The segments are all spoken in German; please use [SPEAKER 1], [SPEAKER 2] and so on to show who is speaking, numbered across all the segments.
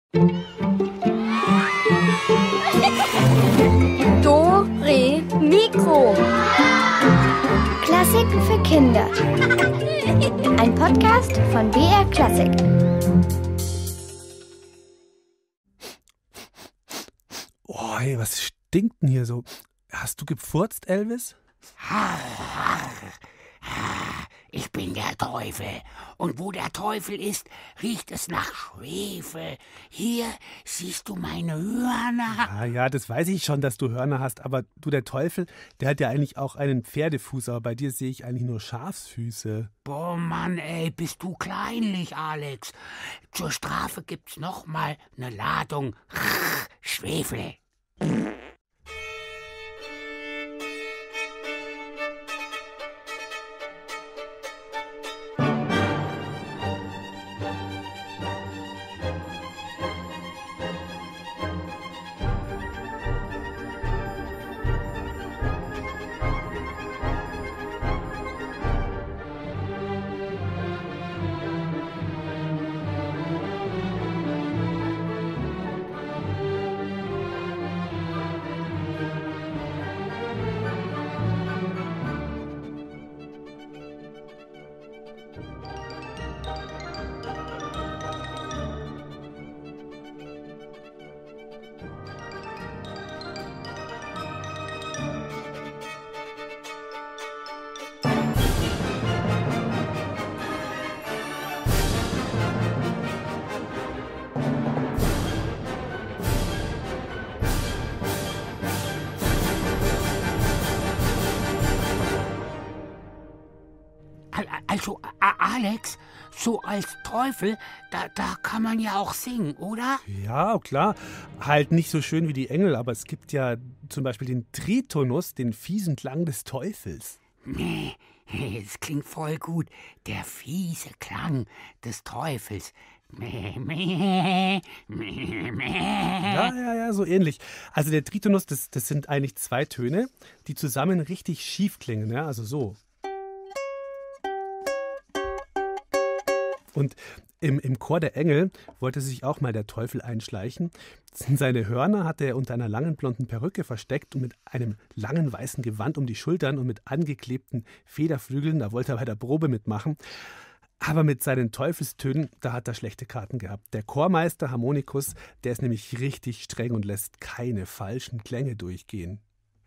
[SPEAKER 1] Dore Mikro. Klassiken für Kinder. Ein Podcast von BR Klassik.
[SPEAKER 2] Oh, hey, was stinkt denn hier so? Hast du gepfurzt, Elvis?
[SPEAKER 3] Ich bin der Teufel. Und wo der Teufel ist, riecht es nach Schwefel. Hier siehst du meine Hörner.
[SPEAKER 2] Ja, das weiß ich schon, dass du Hörner hast. Aber du, der Teufel, der hat ja eigentlich auch einen Pferdefuß. Aber bei dir sehe ich eigentlich nur Schafsfüße.
[SPEAKER 3] Boah, Mann, ey, bist du kleinlich, Alex. Zur Strafe gibt's noch mal eine Ladung Schwefel. Also, Alex, so als Teufel, da kann man ja auch singen, oder?
[SPEAKER 2] Ja, klar. Halt nicht so schön wie die Engel, aber es gibt ja zum Beispiel den Tritonus, den fiesen Klang des Teufels.
[SPEAKER 3] Nee, das klingt voll gut. Der fiese Klang des Teufels.
[SPEAKER 2] Ja, so ähnlich. Also der Tritonus, das sind eigentlich zwei Töne, die zusammen richtig schief klingen, ja, also so. Und im Chor der Engel wollte sich auch mal der Teufel einschleichen. Seine Hörner hatte er unter einer langen blonden Perücke versteckt und mit einem langen weißen Gewand um die Schultern und mit angeklebten Federflügeln, da wollte er bei der Probe mitmachen. Aber mit seinen Teufelstönen, da hat er schlechte Karten gehabt. Der Chormeister Harmonikus, der ist nämlich richtig streng und lässt keine falschen Klänge durchgehen.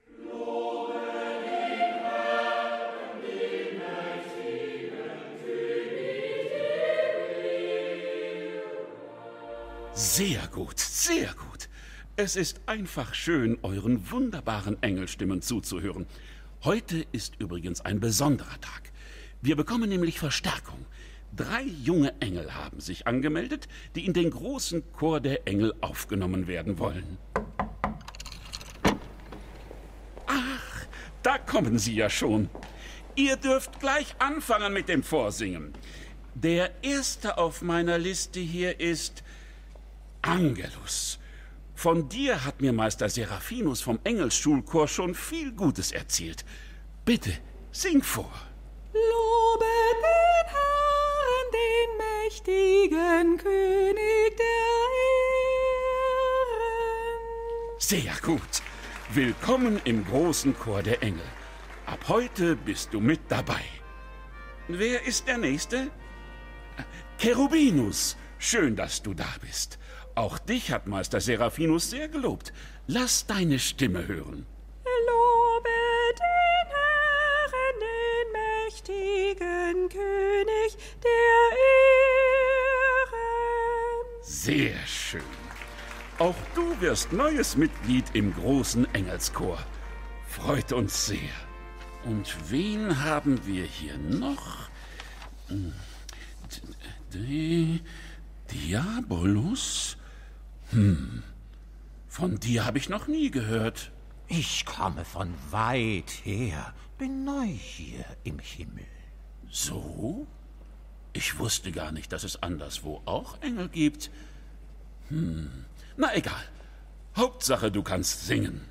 [SPEAKER 4] Sehr gut, sehr gut. Es ist einfach schön, euren wunderbaren Engelstimmen zuzuhören. Heute ist übrigens ein besonderer Tag. Wir bekommen nämlich Verstärkung. 3 junge Engel haben sich angemeldet, die in den großen Chor der Engel aufgenommen werden wollen. Ach, da kommen sie ja schon. Ihr dürft gleich anfangen mit dem Vorsingen. Der erste auf meiner Liste hier ist Angelus. Von dir hat mir Meister Seraphinus vom Engelsschulchor schon viel Gutes erzählt. Bitte, sing vor.
[SPEAKER 5] Lobe den Herrn, den mächtigen König der Ehren.
[SPEAKER 4] Sehr gut. Willkommen im großen Chor der Engel. Ab heute bist du mit dabei. Wer ist der Nächste? Cherubinus. Schön, dass du da bist. Auch dich hat Meister Seraphinus sehr gelobt. Lass deine Stimme hören.
[SPEAKER 5] Lobe den Herrn, den mächtigen König der Ehren.
[SPEAKER 4] Sehr schön. Auch du wirst neues Mitglied im großen Engelschor. Freut uns sehr. Und wen haben wir hier noch? Diabolus? Von dir habe ich noch nie gehört.
[SPEAKER 6] Ich komme von weit her, bin neu hier im Himmel.
[SPEAKER 4] So? Ich wusste gar nicht, dass es anderswo auch Engel gibt. Na egal. Hauptsache, du kannst singen.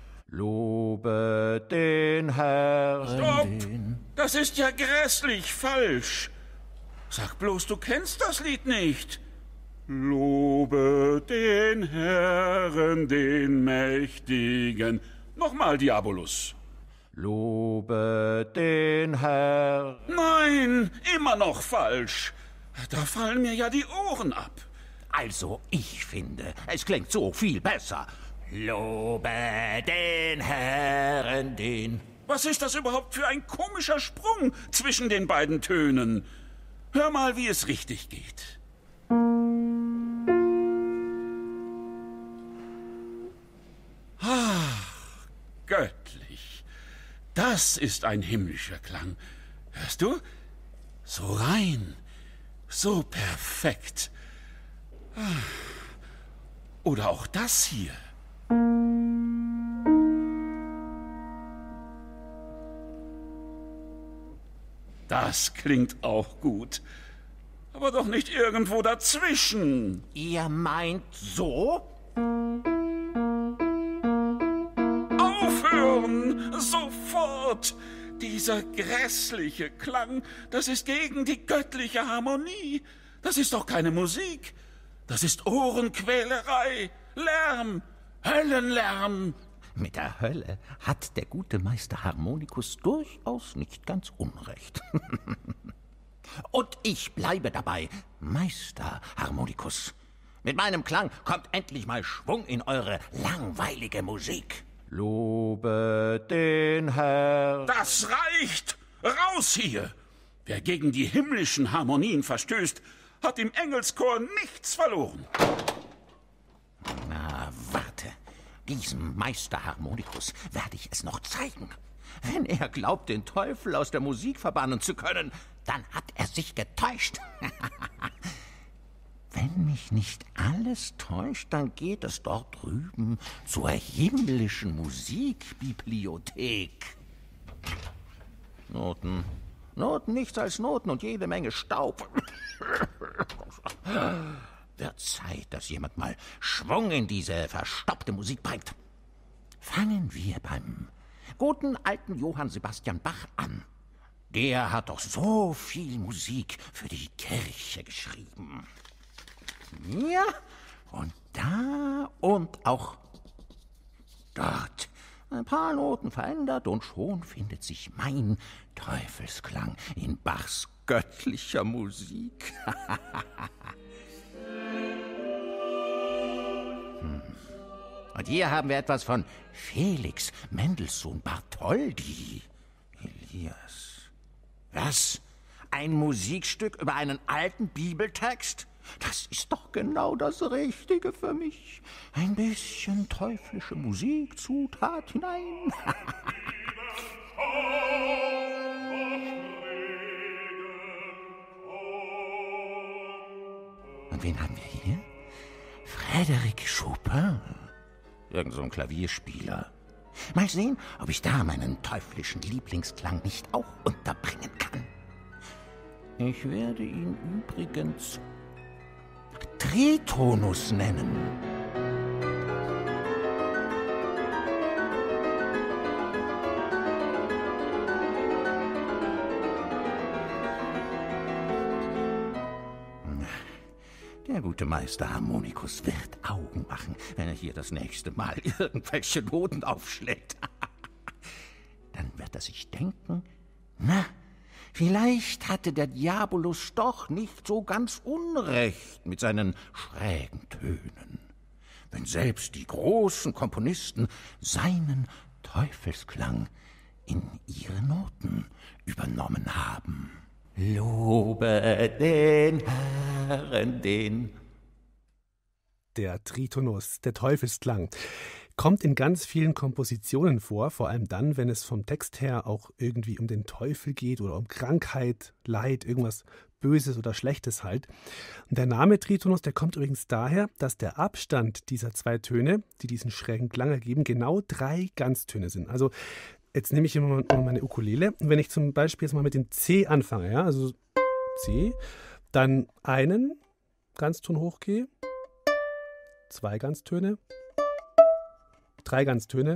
[SPEAKER 6] Lobe den Herrn.
[SPEAKER 4] Stopp! Das ist ja grässlich falsch. Sag bloß, du kennst das Lied nicht. Lobe den Herrn, den Mächtigen. Nochmal, Diabolus.
[SPEAKER 6] Lobe den Herrn.
[SPEAKER 4] Nein, immer noch falsch. Da fallen mir ja die Ohren ab.
[SPEAKER 6] Also, ich finde, es klingt so viel besser. Lobe den Herrn, den...
[SPEAKER 4] Was ist das überhaupt für ein komischer Sprung zwischen den beiden Tönen? Hör mal, wie es richtig geht. Ach, göttlich. Das ist ein himmlischer Klang. Hörst du? So rein, so perfekt. Oder auch das hier. Das klingt auch gut. Aber doch nicht irgendwo dazwischen.
[SPEAKER 6] Ihr meint so?
[SPEAKER 4] Aufhören! Sofort! Dieser grässliche Klang, das ist gegen die göttliche Harmonie. Das ist doch keine Musik. Das ist Ohrenquälerei, Lärm, Höllenlärm.
[SPEAKER 6] Mit der Hölle hat der gute Meister Harmonikus durchaus nicht ganz unrecht. Und ich bleibe dabei, Meister Harmonikus. Mit meinem Klang kommt endlich mal Schwung in eure langweilige Musik. Lobe den Herrn.
[SPEAKER 4] Das reicht! Raus hier! Wer gegen die himmlischen Harmonien verstößt, hat im Engelschor nichts verloren.
[SPEAKER 6] Na, warte. Diesem Meister Harmonikus werde ich es noch zeigen. Wenn er glaubt, den Teufel aus der Musik verbannen zu können, dann hat er sich getäuscht. Wenn mich nicht alles täuscht, dann geht es dort drüben zur himmlischen Musikbibliothek. Noten. Noten, nichts als Noten und jede Menge Staub. Wird Zeit, dass jemand mal Schwung in diese verstaubte Musik bringt. Fangen wir beim guten alten Johann Sebastian Bach an. Der hat doch so viel Musik für die Kirche geschrieben. Ja, und da und auch dort. Ein paar Noten verändert und schon findet sich mein Teufelsklang in Bachs göttlicher Musik. Und hier haben wir etwas von Felix Mendelssohn Bartholdy. Elias. Was? Ein Musikstück über einen alten Bibeltext? Das ist doch genau das Richtige für mich. Ein bisschen teuflische Musikzutat hinein. Und wen haben wir hier? Frédéric Chopin. Irgend so ein Klavierspieler. Mal sehen, ob ich da meinen teuflischen Lieblingsklang nicht auch unterbringen kann. Ich werde ihn übrigens Tritonus nennen. Der gute Meister Harmonikus wird Augen machen, wenn er hier das nächste Mal irgendwelche Noten aufschlägt. Dann wird er sich denken, na, vielleicht hatte der Diabolus doch nicht so ganz unrecht mit seinen schrägen Tönen, wenn selbst die großen Komponisten seinen Teufelsklang in ihre Noten übernommen haben. Lobe den Herrn, den...
[SPEAKER 2] Der Tritonus, der Teufelsklang, kommt in ganz vielen Kompositionen vor, vor allem dann, wenn es vom Text her auch irgendwie um den Teufel geht oder um Krankheit, Leid, irgendwas Böses oder Schlechtes halt. Und der Name Tritonus, der kommt übrigens daher, dass der Abstand dieser zwei Töne, die diesen schrägen Klang ergeben, genau 3 Ganztöne sind. Also jetzt nehme ich immer meine Ukulele und wenn ich zum Beispiel jetzt mal mit dem C anfange, ja, also C, dann einen Ganzton hochgehe, 2 Ganztöne, 3 Ganztöne,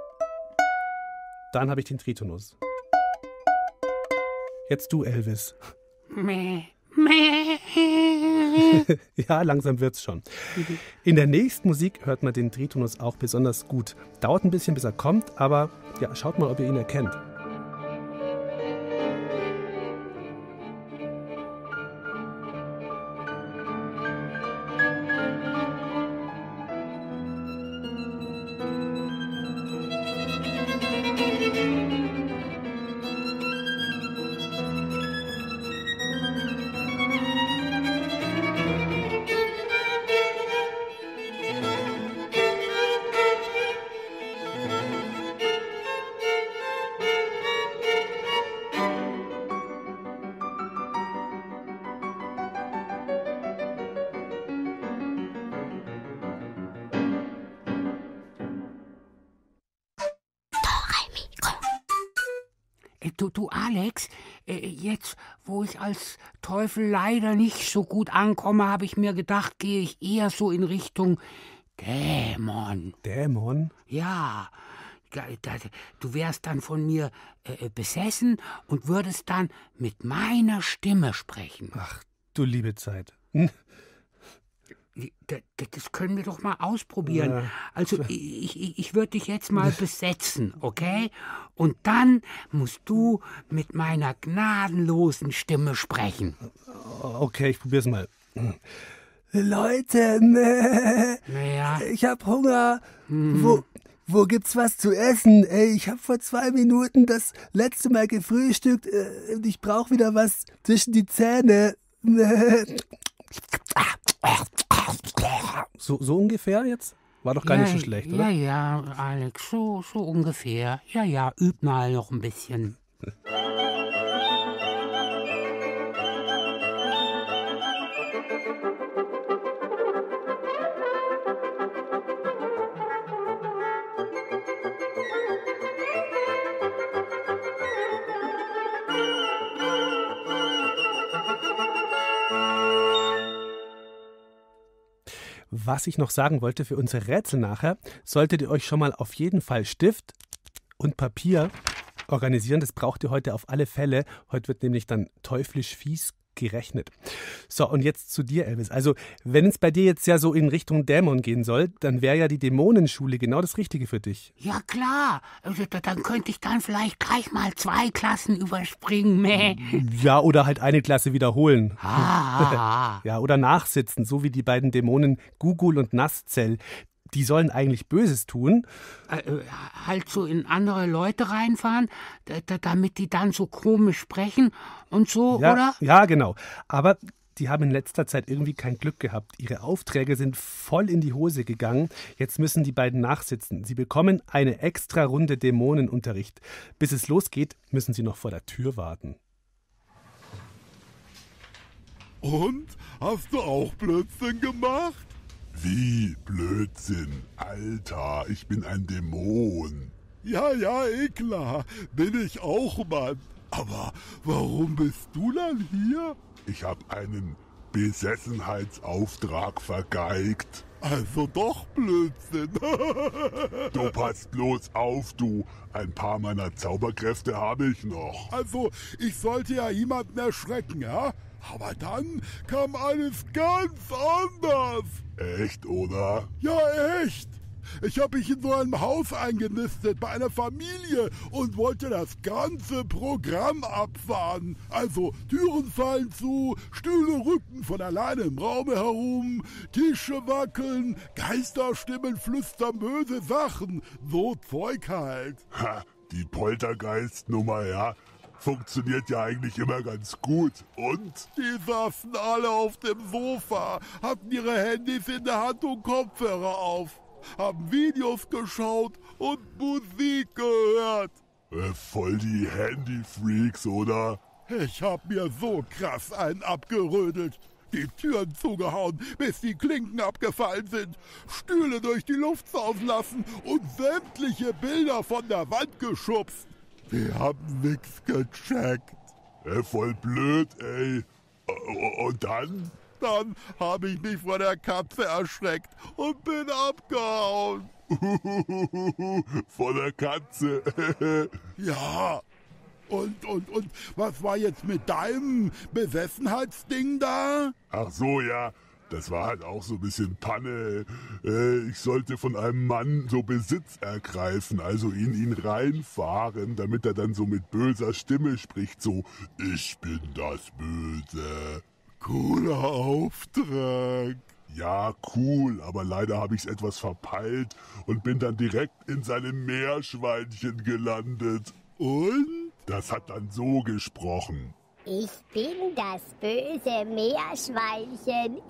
[SPEAKER 2] dann habe ich den Tritonus. Jetzt du, Elvis. Ja, langsam wird's schon. In der nächsten Musik hört man den Tritonus auch besonders gut. Dauert ein bisschen, bis er kommt, aber ja, schaut mal, ob ihr ihn erkennt.
[SPEAKER 3] Du Alex, jetzt, wo ich als Teufel leider nicht so gut ankomme, habe ich mir gedacht, gehe ich eher so in Richtung Dämon.
[SPEAKER 2] Dämon?
[SPEAKER 3] Ja, du wärst dann von mir besessen und würdest dann mit meiner Stimme sprechen.
[SPEAKER 2] Ach, du liebe Zeit.
[SPEAKER 3] Das können wir doch mal ausprobieren.
[SPEAKER 2] Ja.
[SPEAKER 3] Also ich würde dich jetzt mal besetzen, okay? Und dann musst du mit meiner gnadenlosen Stimme sprechen.
[SPEAKER 2] Okay, ich probier's mal.
[SPEAKER 7] Leute,
[SPEAKER 3] Naja.
[SPEAKER 7] ich hab Hunger. Wo gibt's was zu essen? Ey, ich hab vor 2 Minuten das letzte Mal gefrühstückt und ich brauch wieder was zwischen die Zähne.
[SPEAKER 2] So ungefähr jetzt? War doch gar nicht so schlecht, oder?
[SPEAKER 3] Ja, Alex, so ungefähr. Ja, üb mal noch ein bisschen.
[SPEAKER 2] Was ich noch sagen wollte für unsere Rätsel nachher, solltet ihr euch schon mal auf jeden Fall Stift und Papier organisieren. Das braucht ihr heute auf alle Fälle. Heute wird nämlich dann teuflisch fies gerechnet. So, und jetzt zu dir, Elvis. Also, wenn es bei dir jetzt ja so in Richtung Dämon gehen soll, dann wäre ja die Dämonenschule genau das Richtige für dich.
[SPEAKER 3] Ja, klar. Also, dann könnte ich dann vielleicht gleich mal 2 Klassen überspringen, meh.
[SPEAKER 2] Ja, oder halt eine Klasse wiederholen.
[SPEAKER 3] Ah.
[SPEAKER 2] Ja, oder nachsitzen, so wie die beiden Dämonen Gugul und Nasszell. Die sollen eigentlich Böses tun.
[SPEAKER 3] Halt so in andere Leute reinfahren, damit die dann so komisch sprechen und so,
[SPEAKER 2] Ja,
[SPEAKER 3] oder?
[SPEAKER 2] ja, genau. Aber die haben in letzter Zeit irgendwie kein Glück gehabt. Ihre Aufträge sind voll in die Hose gegangen. Jetzt müssen die beiden nachsitzen. Sie bekommen eine extra Runde Dämonenunterricht. Bis es losgeht, müssen sie noch vor der Tür warten.
[SPEAKER 8] Und? Hast du auch Blödsinn gemacht? Wie Blödsinn? Alter, ich bin ein Dämon. Ja, klar, bin ich auch, Mann. Aber warum bist du dann hier? Ich hab einen Besessenheitsauftrag vergeigt. Also doch Blödsinn. Du passt bloß auf, du. Ein paar meiner Zauberkräfte habe ich noch. Also, ich sollte ja jemanden erschrecken, ja? Aber dann kam alles ganz anders. Echt, oder? Ja, echt. Ich habe mich in so einem Haus eingenistet bei einer Familie und wollte das ganze Programm abfahren. Also Türen fallen zu, Stühle rücken von alleine im Raum herum, Tische wackeln, Geisterstimmen flüstern böse Sachen. So Zeug halt. Ha, die Poltergeist-Nummer, ja. Funktioniert ja eigentlich immer ganz gut. Und? Die saßen alle auf dem Sofa, hatten ihre Handys in der Hand und Kopfhörer auf, haben Videos geschaut und Musik gehört. Voll die Handy-Freaks, oder? Ich hab mir so krass einen abgerödelt. Die Türen zugehauen, bis die Klinken abgefallen sind, Stühle durch die Luft sausen lassen und sämtliche Bilder von der Wand geschubst. Wir haben nix gecheckt. Voll blöd, ey. Und dann? Dann habe ich mich vor der Katze erschreckt und bin abgehauen. Vor der Katze? Ja. Und was war jetzt mit deinem Besessenheitsding da? Ach so, ja. Das war halt auch so ein bisschen Panne. Ich sollte von einem Mann so Besitz ergreifen, also in ihn reinfahren, damit er dann so mit böser Stimme spricht, so, ich bin das Böse. Cooler Auftrag. Ja, cool, aber leider habe ich's etwas verpeilt und bin dann direkt in seinem Meerschweinchen gelandet. Und? Das hat dann so gesprochen.
[SPEAKER 1] Ich bin das böse Meerschweinchen.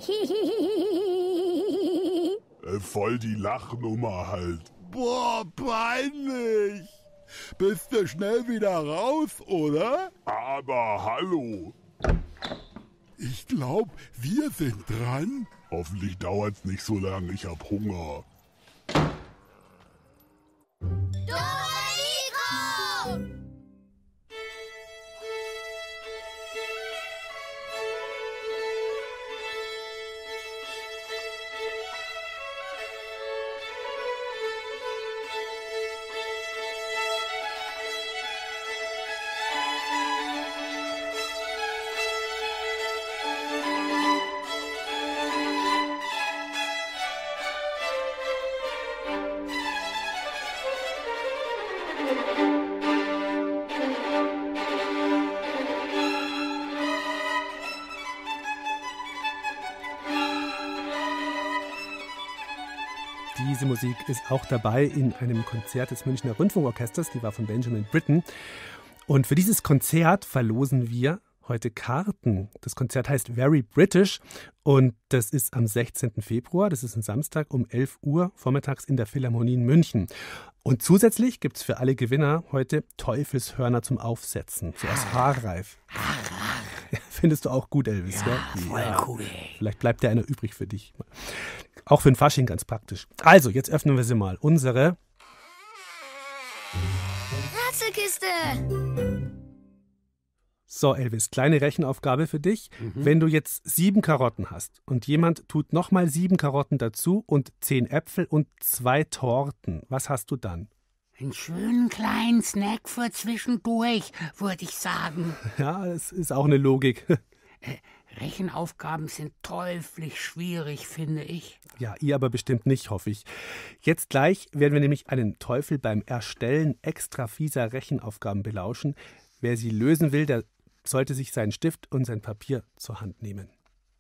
[SPEAKER 8] Voll die Lachnummer halt.
[SPEAKER 9] Boah, peinlich. Bist du schnell wieder raus, oder?
[SPEAKER 8] Aber hallo.
[SPEAKER 9] Ich glaub, wir sind dran.
[SPEAKER 8] Hoffentlich dauert's nicht so lange, ich hab Hunger.
[SPEAKER 2] Diese Musik ist auch dabei in einem Konzert des Münchner Rundfunkorchesters, die war von Benjamin Britten. Und für dieses Konzert verlosen wir heute Karten. Das Konzert heißt Very British und das ist am 16. Februar, das ist ein Samstag um 11 Uhr vormittags in der Philharmonie in München. Und zusätzlich gibt es für alle Gewinner heute Teufelshörner zum Aufsetzen, so aus Haarreif. Findest du auch gut, Elvis?
[SPEAKER 3] Ja, voll cool.
[SPEAKER 2] Vielleicht bleibt ja einer übrig für dich. Auch für den Fasching ganz praktisch. Also, jetzt öffnen wir sie mal. Unsere
[SPEAKER 1] Ratzelkiste.
[SPEAKER 2] So, Elvis, kleine Rechenaufgabe für dich. Wenn du jetzt 7 Karotten hast und jemand tut nochmal 7 Karotten dazu und 10 Äpfel und 2 Torten, was hast du dann?
[SPEAKER 3] Einen schönen kleinen Snack für zwischendurch, würde ich sagen.
[SPEAKER 2] Ja, es ist auch eine Logik.
[SPEAKER 3] Rechenaufgaben sind teuflisch schwierig, finde ich.
[SPEAKER 2] Ja, ihr aber bestimmt nicht, hoffe ich. Jetzt gleich werden wir nämlich einen Teufel beim Erstellen extra fieser Rechenaufgaben belauschen. Wer sie lösen will, der sollte sich seinen Stift und sein Papier zur Hand nehmen.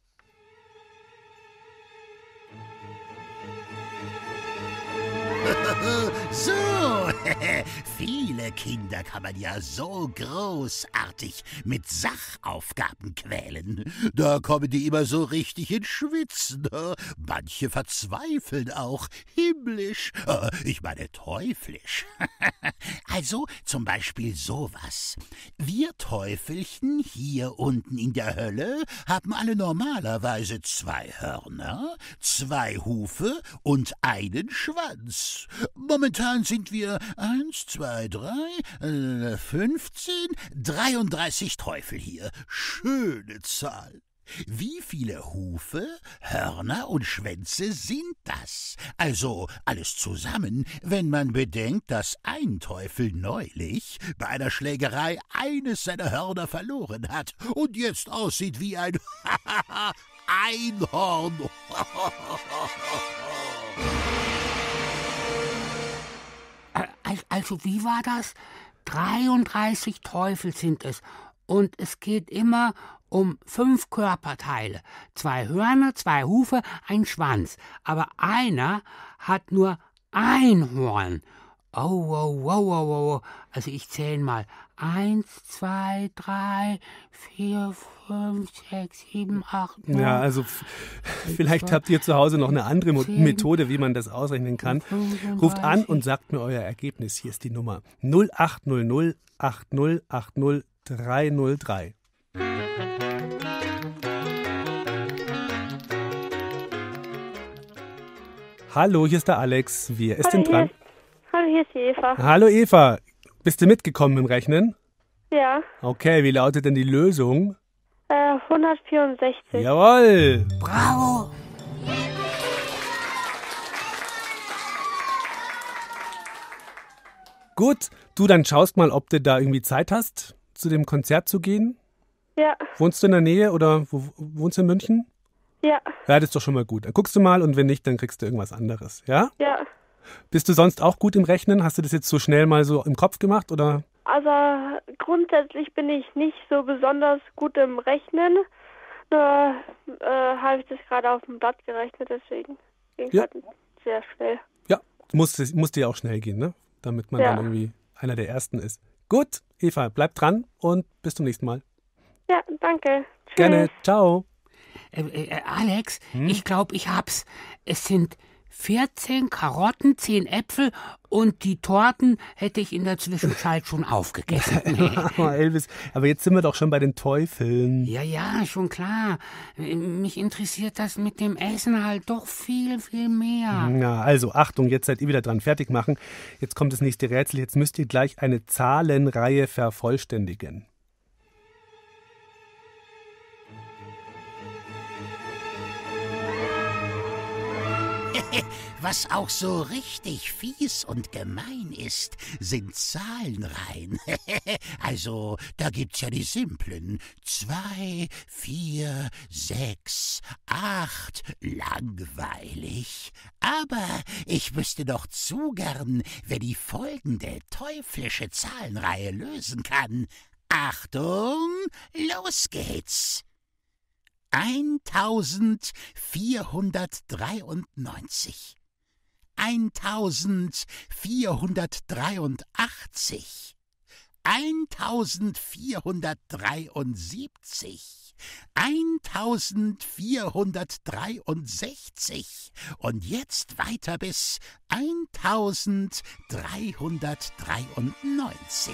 [SPEAKER 6] So, viele Kinder kann man ja so großartig mit Sachaufgaben quälen. Da kommen die immer so richtig ins Schwitzen. Manche verzweifeln auch himmlisch, ich meine teuflisch. Also zum Beispiel sowas. Wir Teufelchen hier unten in der Hölle haben alle normalerweise 2 Hörner, 2 Hufe und einen Schwanz. Momentan sind wir 1, 2, 3, 15, 33 Teufel hier. Schöne Zahl. Wie viele Hufe, Hörner und Schwänze sind das? Also alles zusammen, wenn man bedenkt, dass ein Teufel neulich bei einer Schlägerei eines seiner Hörner verloren hat und jetzt aussieht wie ein Einhorn.
[SPEAKER 3] Also wie war das? 33 Teufel sind es. Und es geht immer um 5 Körperteile. 2 Hörner, 2 Hufe, ein Schwanz. Aber einer hat nur ein Horn. Oh. Also ich zähle mal. 1, 2, 3, 4, 5, 6, 7, 8, 9.
[SPEAKER 2] Ja, also vielleicht habt ihr zu Hause noch eine andere Methode, wie man das ausrechnen kann. Ruft an und sagt mir euer Ergebnis. Hier ist die Nummer 0800 8080 303. Hallo, hier ist der Alex. Wer ist denn dran?
[SPEAKER 10] Hallo, hier ist die Eva.
[SPEAKER 2] Hallo Eva. Bist du mitgekommen im Rechnen?
[SPEAKER 10] Ja.
[SPEAKER 2] Okay, wie lautet denn die Lösung?
[SPEAKER 10] 164.
[SPEAKER 2] Jawohl.
[SPEAKER 3] Bravo.
[SPEAKER 2] Gut, du, dann schaust mal, ob du da irgendwie Zeit hast, zu dem Konzert zu gehen.
[SPEAKER 10] Ja.
[SPEAKER 2] Wohnst du in der Nähe oder wohnst du in München?
[SPEAKER 10] Ja.
[SPEAKER 2] Ja, das ist doch schon mal gut. Dann guckst du mal und wenn nicht, dann kriegst du irgendwas anderes, ja?
[SPEAKER 10] Ja.
[SPEAKER 2] Bist du sonst auch gut im Rechnen? Hast du das jetzt so schnell mal so im Kopf gemacht, oder?
[SPEAKER 10] Also grundsätzlich bin ich nicht so besonders gut im Rechnen. Nur habe ich das gerade auf dem Blatt gerechnet, deswegen ging es halt sehr schnell.
[SPEAKER 2] Ja, musste ja auch schnell gehen, ne? Damit man dann irgendwie einer der Ersten ist. Gut, Eva, bleib dran und bis zum nächsten Mal.
[SPEAKER 10] Ja, danke. Tschüss.
[SPEAKER 2] Gerne, ciao.
[SPEAKER 3] Alex, ich glaube, ich hab's. Es sind 14 Karotten, 10 Äpfel und die Torten hätte ich in der Zwischenzeit schon aufgegessen.
[SPEAKER 2] Elvis, aber jetzt sind wir doch schon bei den Teufeln.
[SPEAKER 3] Ja, schon klar. Mich interessiert das mit dem Essen halt doch viel, viel mehr.
[SPEAKER 2] Na, also Achtung, jetzt seid ihr wieder dran. Fertig machen. Jetzt kommt das nächste Rätsel. Jetzt müsst ihr gleich eine Zahlenreihe vervollständigen.
[SPEAKER 6] Was auch so richtig fies und gemein ist, sind Zahlenreihen. Also, da gibt's ja die simplen. 2, 4, 6, 8. Langweilig. Aber ich wüsste doch zu gern, wer die folgende teuflische Zahlenreihe lösen kann. Achtung, los geht's. 1493. 1483, 1473, 1463 und jetzt weiter bis 1393.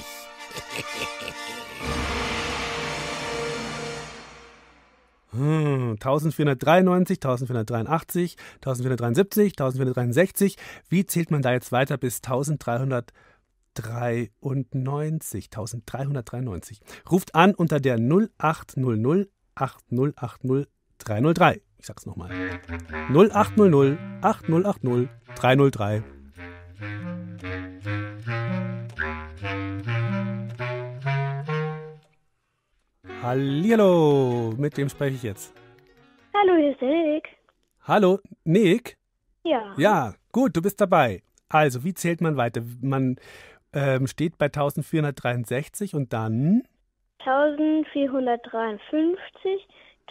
[SPEAKER 2] 1493, 1483, 1473, 1463. Wie zählt man da jetzt weiter bis 1393? 1393. Ruft an unter der 0800 8080 303. Ich sag's nochmal. 0800 8080 303. Hallihallo, mit wem spreche ich jetzt?
[SPEAKER 10] Hallo, hier ist der Nick.
[SPEAKER 2] Hallo, Nick?
[SPEAKER 10] Ja.
[SPEAKER 2] Ja, gut, du bist dabei. Also, wie zählt man weiter? Man steht bei 1463 und dann?
[SPEAKER 10] 1453,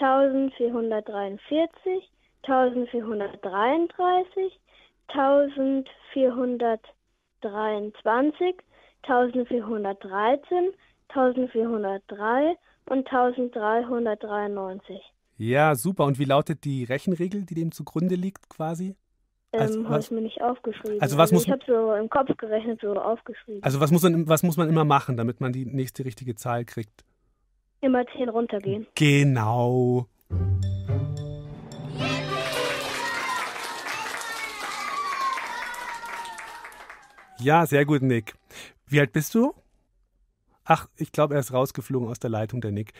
[SPEAKER 10] 1443, 1433, 1423, 1413, 1403 und 1393.
[SPEAKER 2] Ja, super. Und wie lautet die Rechenregel, die dem zugrunde liegt quasi?
[SPEAKER 10] Habe ich mir nicht aufgeschrieben.
[SPEAKER 2] Also ich
[SPEAKER 10] habe so im Kopf gerechnet, so aufgeschrieben.
[SPEAKER 2] Also was muss man immer machen, damit man die nächste richtige Zahl kriegt?
[SPEAKER 10] Immer 10 runtergehen.
[SPEAKER 2] Genau. Ja, sehr gut, Nick. Wie alt bist du? Ach, ich glaube, er ist rausgeflogen aus der Leitung, der Nick.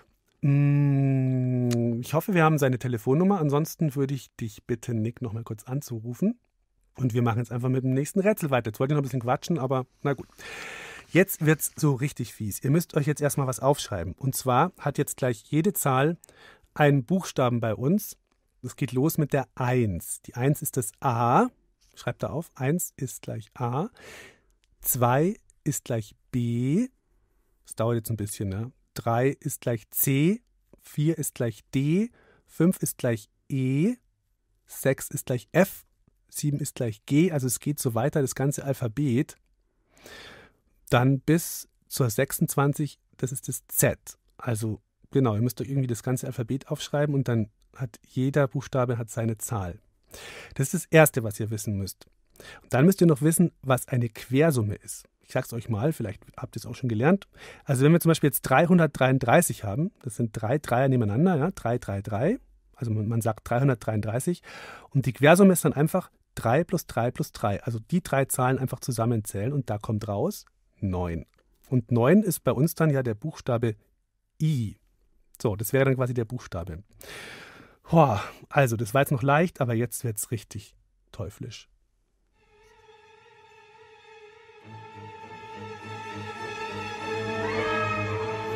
[SPEAKER 2] Ich hoffe, wir haben seine Telefonnummer. Ansonsten würde ich dich bitten, Nick noch mal kurz anzurufen. Und wir machen jetzt einfach mit dem nächsten Rätsel weiter. Jetzt wollte ich noch ein bisschen quatschen, aber na gut. Jetzt wird's so richtig fies. Ihr müsst euch jetzt erstmal was aufschreiben. Und zwar hat jetzt gleich jede Zahl einen Buchstaben bei uns. Es geht los mit der 1. Die 1 ist das A. Schreibt da auf. 1 ist gleich A. 2 ist gleich B. Das dauert jetzt ein bisschen, ne? 3 ist gleich C, 4 ist gleich D, 5 ist gleich E, 6 ist gleich F, 7 ist gleich G, also es geht so weiter, das ganze Alphabet. Dann bis zur 26, das ist das Z. Also genau, ihr müsst euch irgendwie das ganze Alphabet aufschreiben und dann hat jeder Buchstabe hat seine Zahl. Das ist das Erste, was ihr wissen müsst. Und dann müsst ihr noch wissen, was eine Quersumme ist. Ich sage es euch mal, vielleicht habt ihr es auch schon gelernt. Also wenn wir zum Beispiel jetzt 333 haben, das sind 3 Dreier nebeneinander, ja, 3, 3, 3. Also man sagt 333. Und die Quersumme ist dann einfach 3 plus 3 plus 3. Also die 3 Zahlen einfach zusammenzählen und da kommt raus 9. Und 9 ist bei uns dann ja der Buchstabe I. So, das wäre dann quasi der Buchstabe. Also, das war jetzt noch leicht, aber jetzt wird es richtig teuflisch.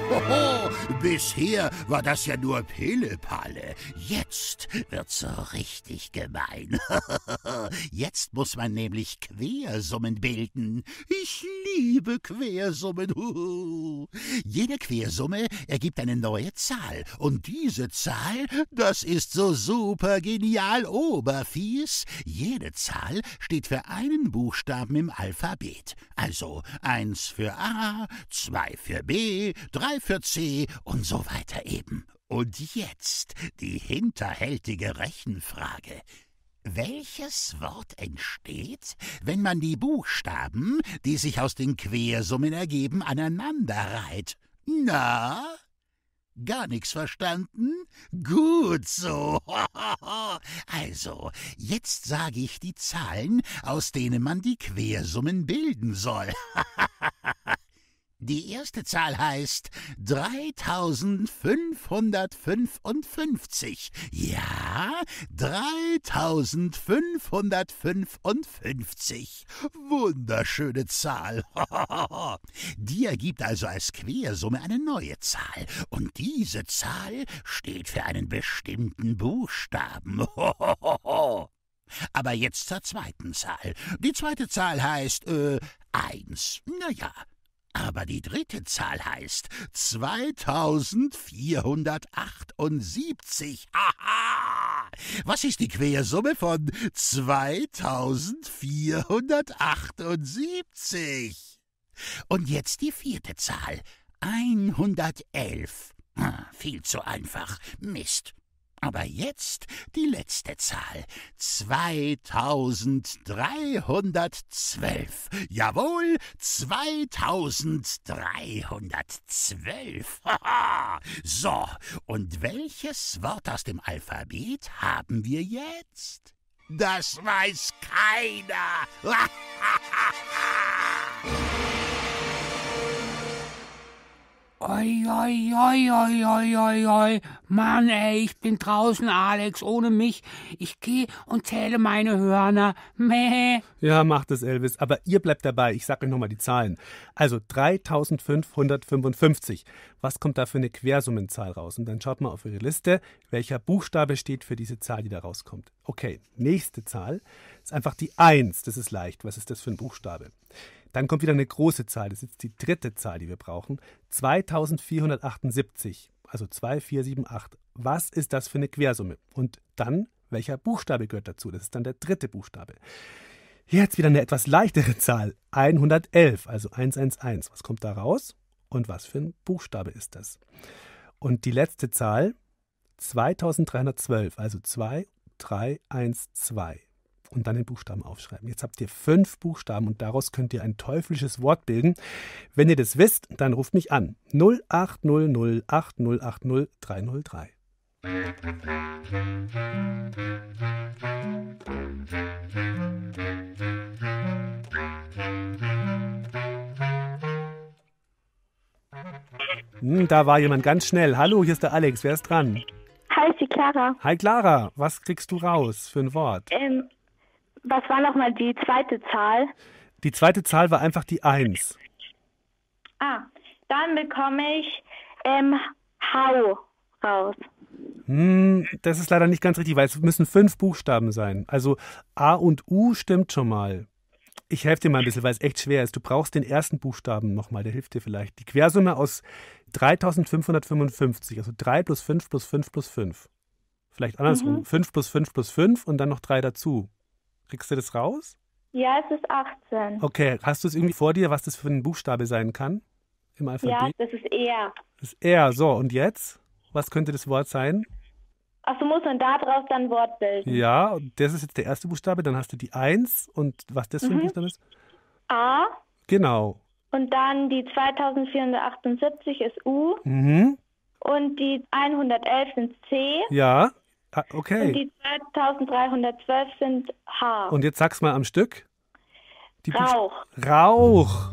[SPEAKER 6] Hoho, bisher war das ja nur Pillepalle. Jetzt wird's so richtig gemein. Jetzt muss man nämlich Quersummen bilden. Ich liebe Quersummen. Jede Quersumme ergibt eine neue Zahl. Und diese Zahl, das ist so super genial oberfies. Jede Zahl steht für einen Buchstaben im Alphabet. Also 1 für A, 2 für B, 3 für C und so weiter eben. Und jetzt die hinterhältige Rechenfrage. Welches Wort entsteht, wenn man die Buchstaben, die sich aus den Quersummen ergeben, aneinanderreiht? Na? Gar nichts verstanden? Gut so. Also, jetzt sage ich die Zahlen, aus denen man die Quersummen bilden soll. Die erste Zahl heißt 3555. Ja, 3555. Wunderschöne Zahl. Die ergibt also als Quersumme eine neue Zahl. Und diese Zahl steht für einen bestimmten Buchstaben. Aber jetzt zur zweiten Zahl. Die zweite Zahl heißt 1. Naja. Aber die dritte Zahl heißt 2478. Aha! Was ist die Quersumme von 2478? Und jetzt die vierte Zahl. 111. Viel zu einfach. Mist. Aber jetzt die letzte Zahl. 2312. Jawohl, 2312. So, und welches Wort aus dem Alphabet haben wir jetzt? Das weiß keiner.
[SPEAKER 3] Oi, oi, oi, oi, oi, oi, oi. Mann, ey, ich bin draußen, Alex, ohne mich. Ich gehe und zähle meine Hörner. Meh.
[SPEAKER 2] Ja, macht es, Elvis. Aber ihr bleibt dabei. Ich sag euch nochmal die Zahlen. Also 3555. Was kommt da für eine Quersummenzahl raus? Und dann schaut mal auf eure Liste, welcher Buchstabe steht für diese Zahl, die da rauskommt. Okay, nächste Zahl ist einfach die 1. Das ist leicht. Was ist das für ein Buchstabe? Dann kommt wieder eine große Zahl, das ist jetzt die dritte Zahl, die wir brauchen. 2478, also 2478. Was ist das für eine Quersumme? Und dann, welcher Buchstabe gehört dazu? Das ist dann der dritte Buchstabe. Jetzt wieder eine etwas leichtere Zahl, 111, also 111. Was kommt da raus? Und was für ein Buchstabe ist das? Und die letzte Zahl, 2312, also 2312. Und dann den Buchstaben aufschreiben. Jetzt habt ihr 5 Buchstaben und daraus könnt ihr ein teuflisches Wort bilden. Wenn ihr das wisst, dann ruft mich an. 0800 8080 303. Da war jemand ganz schnell. Hallo, hier ist der Alex. Wer ist dran?
[SPEAKER 10] Hi, ist die Clara.
[SPEAKER 2] Hi Clara, was kriegst du raus für ein Wort?
[SPEAKER 10] Was war nochmal die zweite Zahl?
[SPEAKER 2] Die zweite Zahl war einfach die 1.
[SPEAKER 10] Dann bekomme ich Hau raus.
[SPEAKER 2] Das ist leider nicht ganz richtig, weil es müssen 5 Buchstaben sein. Also A und U stimmt schon mal. Ich helfe dir mal ein bisschen, weil es echt schwer ist. Du brauchst den ersten Buchstaben nochmal, der hilft dir vielleicht. Die Quersumme aus 3555, also 3 plus 5 plus 5 plus 5. Vielleicht andersrum. 5 plus 5 plus 5 und dann noch 3 dazu. Kriegst du das raus?
[SPEAKER 10] Ja, es ist 18.
[SPEAKER 2] Okay, hast du es irgendwie vor dir, was das für ein Buchstabe sein kann im Alphabet?
[SPEAKER 10] Ja, das ist R.
[SPEAKER 2] Das ist R. So, und jetzt? Was könnte das Wort sein?
[SPEAKER 10] Achso, muss man daraus dann ein Wort bilden?
[SPEAKER 2] Ja, das ist jetzt der erste Buchstabe, dann hast du die 1 und was das für ein Buchstabe ist?
[SPEAKER 10] A.
[SPEAKER 2] Genau.
[SPEAKER 10] Und dann die 2478 ist U. Und die 111 sind C.
[SPEAKER 2] Ja, okay.
[SPEAKER 10] Und die 2312 sind H.
[SPEAKER 2] Und jetzt sag's mal am Stück. Die
[SPEAKER 10] Rauch.
[SPEAKER 2] Rauch.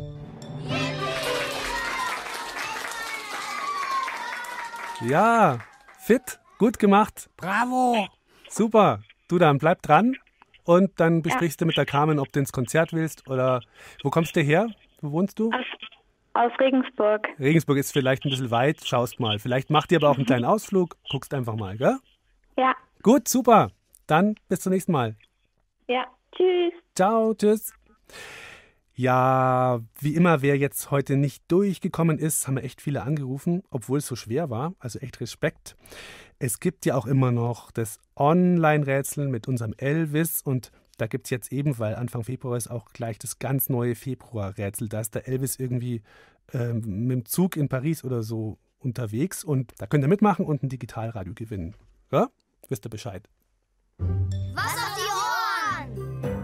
[SPEAKER 2] Ja, fit, gut gemacht.
[SPEAKER 3] Bravo.
[SPEAKER 2] Super. Du dann, bleib dran und dann besprichst du mit der Carmen, ob du ins Konzert willst oder wo kommst du her? Wo wohnst du?
[SPEAKER 10] Aus Regensburg.
[SPEAKER 2] Regensburg ist vielleicht ein bisschen weit, schaust mal. Vielleicht macht ihr aber auch einen kleinen Ausflug, guckst einfach mal, gell?
[SPEAKER 10] Ja.
[SPEAKER 2] Gut, super. Dann bis zum nächsten Mal.
[SPEAKER 10] Ja, tschüss.
[SPEAKER 2] Ciao, tschüss. Ja, wie immer, wer jetzt heute nicht durchgekommen ist, haben wir echt viele angerufen, obwohl es so schwer war. Also echt Respekt. Es gibt ja auch immer noch das Online-Rätsel mit unserem Elvis und da gibt es jetzt eben, weil Anfang Februar ist auch gleich das ganz neue Februar-Rätsel. Da ist der Elvis irgendwie mit dem Zug in Paris oder so unterwegs und da könnt ihr mitmachen und ein Digitalradio gewinnen. Ja? Wisst ihr Bescheid.
[SPEAKER 1] Was auf die Ohren?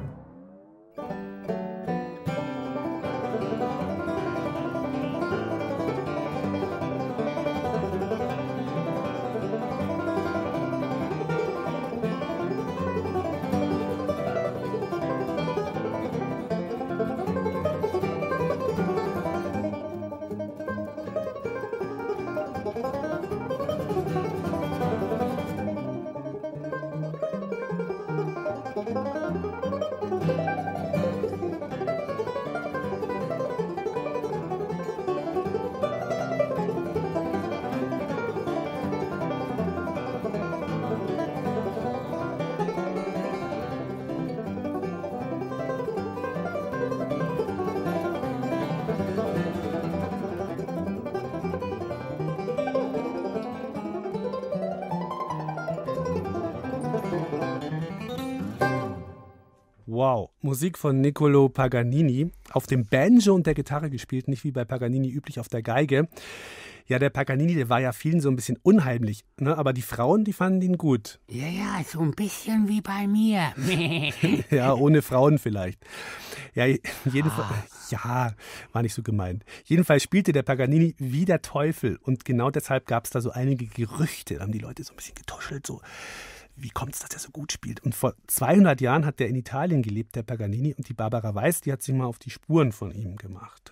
[SPEAKER 2] Wow, Musik von Niccolò Paganini, auf dem Banjo und der Gitarre gespielt, nicht wie bei Paganini üblich auf der Geige. Ja, der Paganini, der war ja vielen so ein bisschen unheimlich, ne? Aber die Frauen, die fanden ihn gut.
[SPEAKER 3] Ja, so ein bisschen wie bei mir.
[SPEAKER 2] Ja, ohne Frauen vielleicht. Ja, jedenfalls, ja, war nicht so gemeint. Jedenfalls spielte der Paganini wie der Teufel und genau deshalb gab es da so einige Gerüchte, da haben die Leute so ein bisschen getuschelt, so. Wie kommt es, dass er so gut spielt? Und vor 200 Jahren hat er in Italien gelebt, der Paganini. Und die Barbara Weiß, die hat sich mal auf die Spuren von ihm gemacht.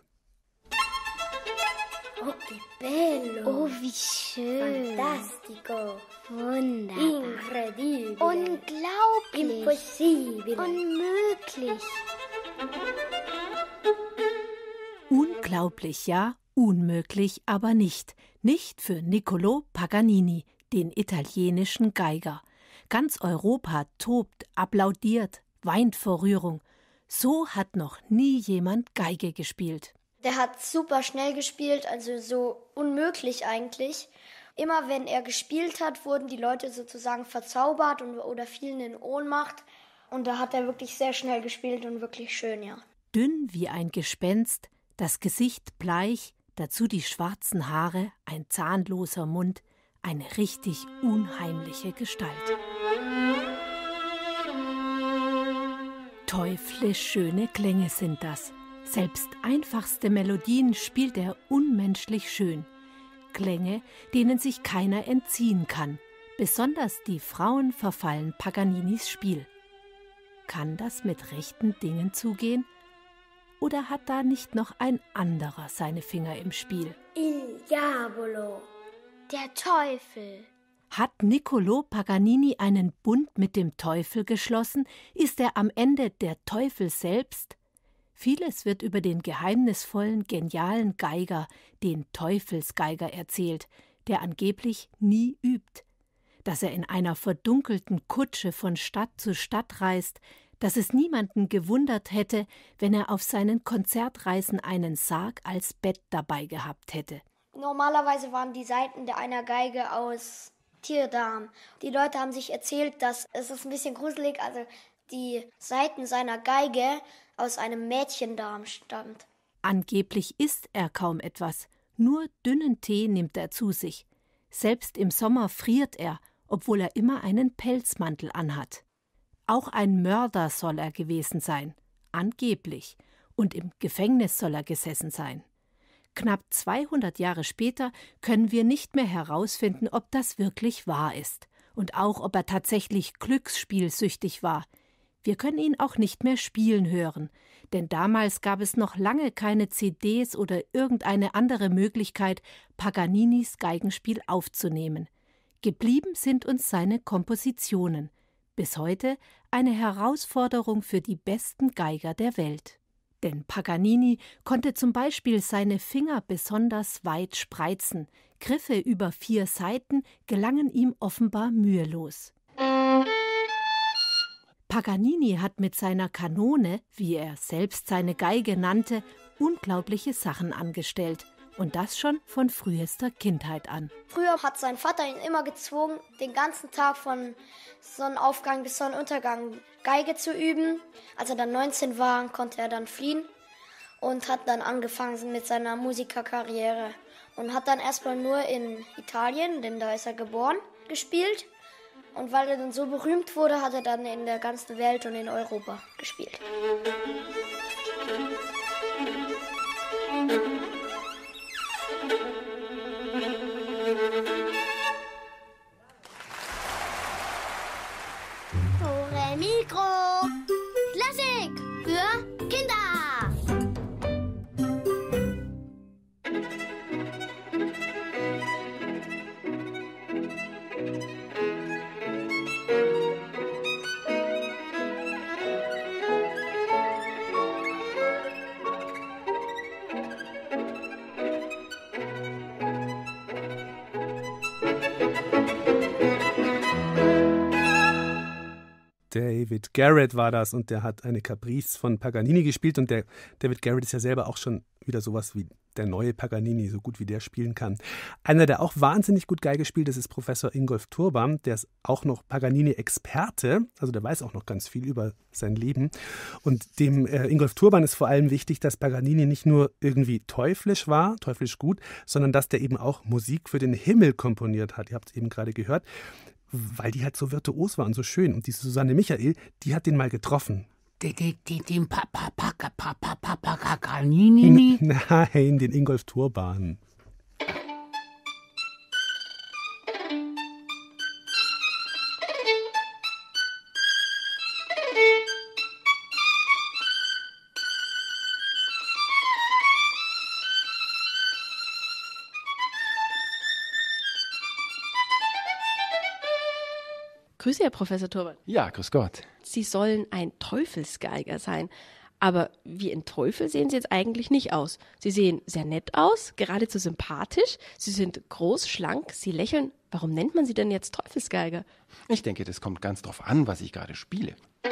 [SPEAKER 1] Oh, che bello! Oh, wie schön!
[SPEAKER 11] Fantastico!
[SPEAKER 1] Wunderbar!
[SPEAKER 11] Incredibile!
[SPEAKER 1] Unglaublich!
[SPEAKER 11] Impossibile!
[SPEAKER 1] Unmöglich!
[SPEAKER 12] Unglaublich, ja, unmöglich aber nicht. Nicht für Niccolò Paganini, den italienischen Geiger. Ganz Europa tobt, applaudiert, weint vor Rührung. So hat noch nie jemand Geige gespielt.
[SPEAKER 11] Der hat super schnell gespielt, also so unmöglich eigentlich. Immer wenn er gespielt hat, wurden die Leute sozusagen verzaubert oder fielen in Ohnmacht. Und da hat er wirklich sehr schnell gespielt und wirklich schön, ja.
[SPEAKER 12] Dünn wie ein Gespenst, das Gesicht bleich, dazu die schwarzen Haare, ein zahnloser Mund, eine richtig unheimliche Gestalt. Teuflisch schöne Klänge sind das. Selbst einfachste Melodien spielt er unmenschlich schön. Klänge, denen sich keiner entziehen kann. Besonders die Frauen verfallen Paganinis Spiel. Kann das mit rechten Dingen zugehen? Oder hat da nicht noch ein anderer seine Finger im Spiel?
[SPEAKER 11] Il diavolo.
[SPEAKER 1] Der Teufel.
[SPEAKER 12] Hat Niccolò Paganini einen Bund mit dem Teufel geschlossen? Ist er am Ende der Teufel selbst? Vieles wird über den geheimnisvollen, genialen Geiger, den Teufelsgeiger, erzählt, der angeblich nie übt. Dass er in einer verdunkelten Kutsche von Stadt zu Stadt reist, dass es niemanden gewundert hätte, wenn er auf seinen Konzertreisen einen Sarg als Bett dabei gehabt hätte.
[SPEAKER 11] Normalerweise waren die Saiten der einer Geige aus Tierdarm. Die Leute haben sich erzählt, dass es ist ein bisschen gruselig, also die Saiten seiner Geige aus einem Mädchendarm stammt.
[SPEAKER 12] Angeblich isst er kaum etwas, nur dünnen Tee nimmt er zu sich. Selbst im Sommer friert er, obwohl er immer einen Pelzmantel anhat. Auch ein Mörder soll er gewesen sein, angeblich, und im Gefängnis soll er gesessen sein. Knapp 200 Jahre später können wir nicht mehr herausfinden, ob das wirklich wahr ist und auch, ob er tatsächlich glücksspielsüchtig war. Wir können ihn auch nicht mehr spielen hören, denn damals gab es noch lange keine CDs oder irgendeine andere Möglichkeit, Paganinis Geigenspiel aufzunehmen. Geblieben sind uns seine Kompositionen. Bis heute eine Herausforderung für die besten Geiger der Welt. Denn Paganini konnte zum Beispiel seine Finger besonders weit spreizen. Griffe über 4 Saiten gelangen ihm offenbar mühelos. Paganini hat mit seiner Kanone, wie er selbst seine Geige nannte, unglaubliche Sachen angestellt. Und das schon von frühester Kindheit an.
[SPEAKER 11] Früher hat sein Vater ihn immer gezwungen, den ganzen Tag von Sonnenaufgang bis Sonnenuntergang Geige zu üben. Als er dann 19 war, konnte er dann fliehen und hat dann angefangen mit seiner Musikerkarriere. Und hat dann erstmal nur in Italien, denn da ist er geboren, gespielt. Und weil er dann so berühmt wurde, hat er dann in der ganzen Welt und in Europa gespielt.
[SPEAKER 13] Tore Mikro. Klassik für Kinder.
[SPEAKER 2] David Garrett war das und der hat eine Caprice von Paganini gespielt und der David Garrett ist ja selber auch schon wieder sowas wie der neue Paganini, so gut wie der spielen kann. Einer, der auch wahnsinnig gut Geige spielt, das ist Professor Ingolf Turban, der ist auch noch Paganini-Experte, also der weiß auch noch ganz viel über sein Leben und dem Ingolf Turban ist vor allem wichtig, dass Paganini nicht nur irgendwie teuflisch gut, sondern dass der eben auch Musik für den Himmel komponiert hat, ihr habt es eben gerade gehört, weil die halt so virtuos war und so schön. Und diese Susanne Michael, die hat den mal getroffen.
[SPEAKER 3] Den Paganini?
[SPEAKER 2] Nein, den Ingolf Turban.
[SPEAKER 14] Grüße, Herr Professor Turban.
[SPEAKER 15] Ja, grüß Gott.
[SPEAKER 14] Sie sollen ein Teufelsgeiger sein. Aber wie ein Teufel sehen Sie jetzt eigentlich nicht aus. Sie sehen sehr nett aus, geradezu sympathisch. Sie sind groß, schlank, Sie lächeln. Warum nennt man Sie denn jetzt Teufelsgeiger?
[SPEAKER 15] Ich denke, das kommt ganz drauf an, was ich gerade spiele.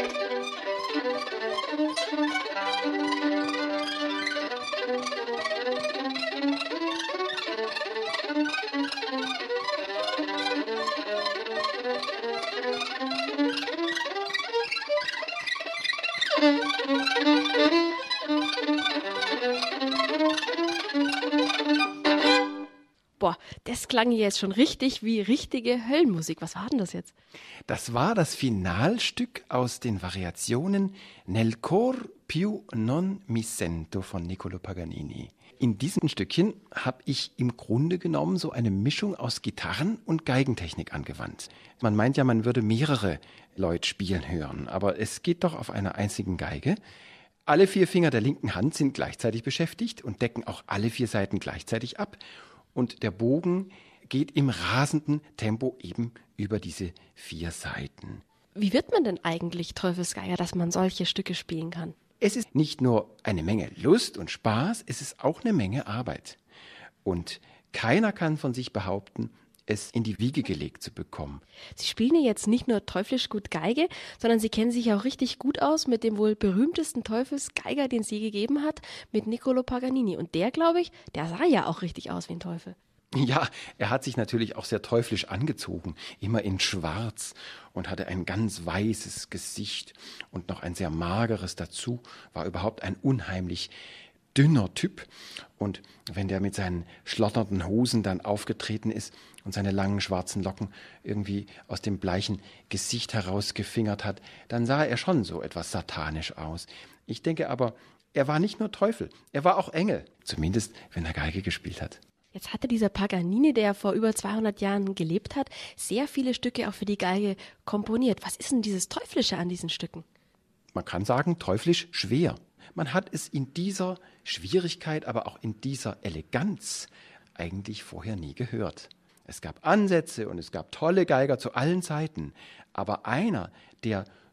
[SPEAKER 14] Boah, das klang jetzt schon richtig wie richtige Höllenmusik. Was war denn das jetzt?
[SPEAKER 15] Das war das Finalstück aus den Variationen Nel cor più non mi sento von Niccolò Paganini. In diesem Stückchen habe ich im Grunde genommen so eine Mischung aus Gitarren- und Geigentechnik angewandt. Man meint ja, man würde mehrere Leute spielen hören, aber es geht doch auf einer einzigen Geige. Alle 4 Finger der linken Hand sind gleichzeitig beschäftigt und decken auch alle 4 Saiten gleichzeitig ab. Und der Bogen geht im rasenden Tempo eben über diese 4 Saiten.
[SPEAKER 14] Wie wird man denn eigentlich Teufelsgeiger, dass man solche Stücke spielen kann?
[SPEAKER 15] Es ist nicht nur eine Menge Lust und Spaß, es ist auch eine Menge Arbeit. Und keiner kann von sich behaupten, es in die Wiege gelegt zu bekommen.
[SPEAKER 14] Sie spielen ja jetzt nicht nur teuflisch gut Geige, sondern Sie kennen sich auch richtig gut aus mit dem wohl berühmtesten Teufelsgeiger, den es je gegeben hat, mit Niccolò Paganini. Und der, glaube ich, der sah ja auch richtig aus wie ein Teufel.
[SPEAKER 15] Ja, er hat sich natürlich auch sehr teuflisch angezogen, immer in Schwarz und hatte ein ganz weißes Gesicht und noch ein sehr mageres dazu, war überhaupt ein unheimlich dünner Typ. Und wenn der mit seinen schlotternden Hosen dann aufgetreten ist und seine langen schwarzen Locken irgendwie aus dem bleichen Gesicht herausgefingert hat, dann sah er schon so etwas satanisch aus. Ich denke aber, er war nicht nur Teufel, er war auch Engel, zumindest wenn er Geige gespielt hat.
[SPEAKER 14] Jetzt hatte dieser Paganini, der vor über 200 Jahren gelebt hat, sehr viele Stücke auch für die Geige komponiert. Was ist denn dieses Teuflische an diesen Stücken?
[SPEAKER 15] Man kann sagen, teuflisch schwer. Man hat es in dieser Schwierigkeit, aber auch in dieser Eleganz eigentlich vorher nie gehört. Es gab Ansätze und es gab tolle Geiger zu allen Zeiten. Aber einer, der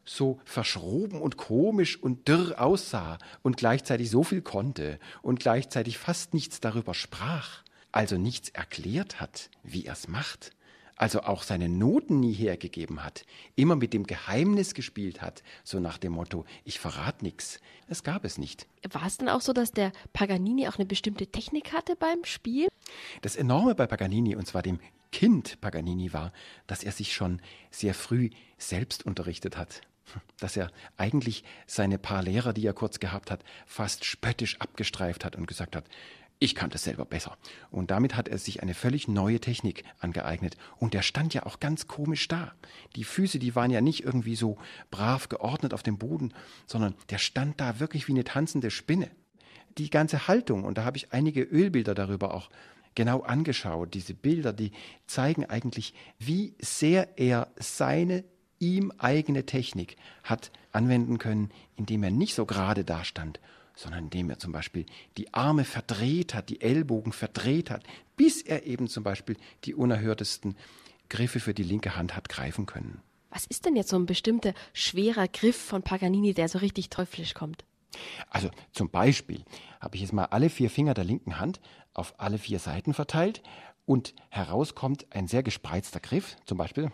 [SPEAKER 15] so verschroben und komisch und dürr aussah und gleichzeitig so viel konnte und gleichzeitig fast nichts darüber sprach, also nichts erklärt hat, wie er es macht, also auch seine Noten nie hergegeben hat, immer mit dem Geheimnis gespielt hat, so nach dem Motto, ich verrate nichts. Es gab es nicht.
[SPEAKER 14] War es denn auch so, dass der Paganini auch eine bestimmte Technik hatte beim Spiel?
[SPEAKER 15] Das Enorme bei Paganini, und zwar dem Kind Paganini, war, dass er sich schon sehr früh selbst unterrichtet hat. Dass er eigentlich seine paar Lehrer, die er kurz gehabt hat, fast spöttisch abgestreift hat und gesagt hat, ich kann das selber besser. Und damit hat er sich eine völlig neue Technik angeeignet. Und er stand ja auch ganz komisch da. Die Füße, die waren ja nicht irgendwie so brav geordnet auf dem Boden, sondern der stand da wirklich wie eine tanzende Spinne. Die ganze Haltung, und da habe ich einige Ölbilder darüber auch genau angeschaut. Diese Bilder, die zeigen eigentlich, wie sehr er seine ihm eigene Technik hat anwenden können, indem er nicht so gerade dastand, sondern indem er zum Beispiel die Arme verdreht hat, die Ellbogen verdreht hat, bis er eben zum Beispiel die unerhörtesten Griffe für die linke Hand hat greifen können.
[SPEAKER 14] Was ist denn jetzt so ein bestimmter schwerer Griff von Paganini, der so richtig teuflisch kommt?
[SPEAKER 15] Also zum Beispiel habe ich jetzt mal alle 4 Finger der linken Hand auf alle 4 Seiten verteilt und heraus kommt ein sehr gespreizter Griff, zum Beispiel.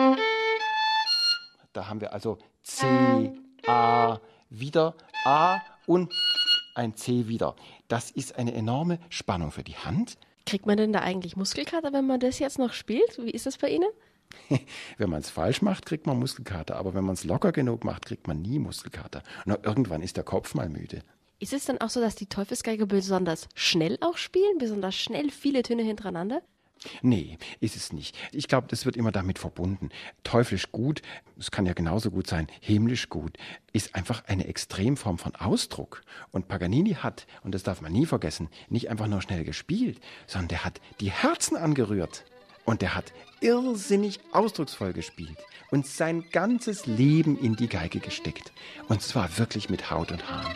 [SPEAKER 15] Da haben wir also C, A, wieder A und ein C wieder. Das ist eine enorme Spannung für die Hand.
[SPEAKER 14] Kriegt man denn da eigentlich Muskelkater, wenn man das jetzt noch spielt? Wie ist das bei Ihnen?
[SPEAKER 15] Wenn man es falsch macht, kriegt man Muskelkater. Aber wenn man es locker genug macht, kriegt man nie Muskelkater. Und irgendwann ist der Kopf mal müde.
[SPEAKER 14] Ist es dann auch so, dass die Teufelsgeige besonders schnell auch spielen? Besonders schnell viele Töne hintereinander?
[SPEAKER 15] Nee, ist es nicht. Ich glaube, das wird immer damit verbunden. Teuflisch gut, es kann ja genauso gut sein, himmlisch gut, ist einfach eine Extremform von Ausdruck. Und Paganini hat, und das darf man nie vergessen, nicht einfach nur schnell gespielt, sondern der hat die Herzen angerührt. Und der hat irrsinnig ausdrucksvoll gespielt und sein ganzes Leben in die Geige gesteckt. Und zwar wirklich mit Haut und Haaren.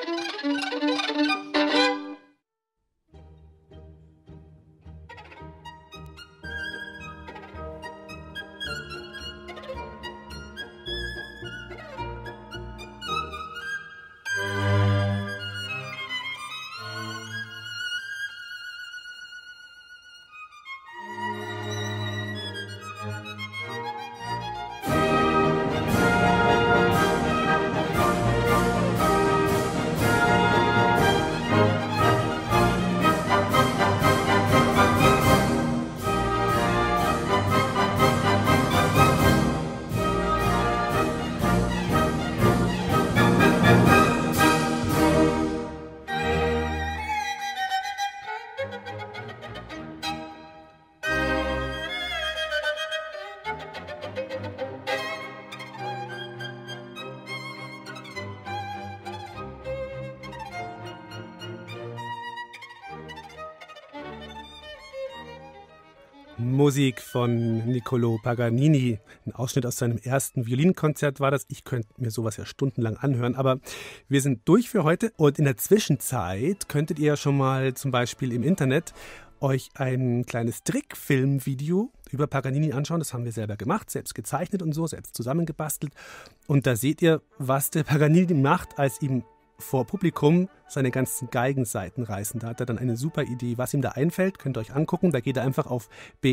[SPEAKER 2] Musik von Niccolò Paganini. Ein Ausschnitt aus seinem ersten Violinkonzert war das. Ich könnte mir sowas ja stundenlang anhören, aber wir sind durch für heute. Und in der Zwischenzeit könntet ihr ja schon mal zum Beispiel im Internet euch ein kleines Trickfilmvideo über Paganini anschauen. Das haben wir selber gemacht, selbst gezeichnet und so, selbst zusammengebastelt. Und da seht ihr, was der Paganini macht, als ihm vor Publikum seine ganzen Geigenseiten reißen. Da hat er dann eine super Idee, was ihm da einfällt. Könnt ihr euch angucken. Da geht er einfach auf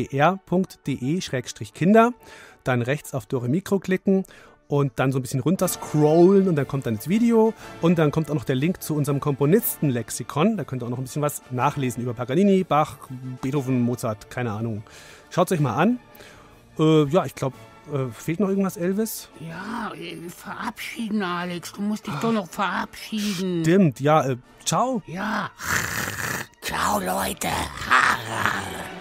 [SPEAKER 2] br.de/kinder, dann rechts auf Dore Mikro klicken und dann so ein bisschen runter scrollen und dann kommt dann das Video und dann kommt auch noch der Link zu unserem Komponistenlexikon. Da könnt ihr auch noch ein bisschen was nachlesen über Paganini, Bach, Beethoven, Mozart, keine Ahnung. Schaut es euch mal an. Ja, ich glaube, fehlt noch irgendwas, Elvis?
[SPEAKER 3] Ja, verabschieden, Alex. Du musst dich doch noch verabschieden.
[SPEAKER 2] Stimmt, ja. Ciao.
[SPEAKER 3] Ja. Ciao, Leute.